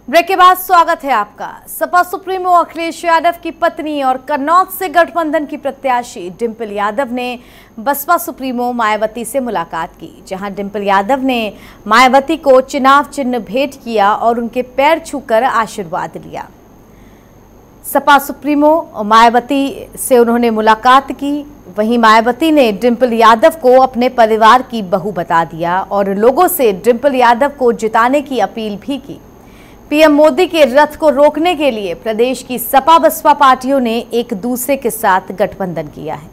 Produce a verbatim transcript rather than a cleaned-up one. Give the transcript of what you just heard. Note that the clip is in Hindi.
ब्रेक के बाद स्वागत है आपका। सपा सुप्रीमो अखिलेश यादव की पत्नी और कन्नौज से गठबंधन की प्रत्याशी डिंपल यादव ने बसपा सुप्रीमो मायावती से मुलाकात की, जहां डिंपल यादव ने मायावती को चुनाव चिन्ह भेंट किया और उनके पैर छूकर आशीर्वाद लिया। सपा सुप्रीमो मायावती से उन्होंने मुलाकात की। वहीं मायावती ने डिंपल यादव को अपने परिवार की बहू बता दिया और लोगों से डिंपल यादव को जिताने की अपील भी की। पीएम मोदी के रथ को रोकने के लिए प्रदेश की सपा बसपा पार्टियों ने एक दूसरे के साथ गठबंधन किया है।